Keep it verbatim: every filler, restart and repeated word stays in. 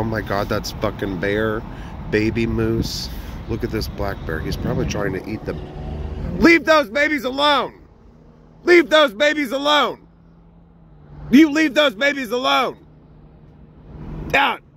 Oh my God, that's fucking bear, baby moose. Look at this black bear. He's probably trying to eat the... Leave those babies alone! Leave those babies alone! You leave those babies alone! Out!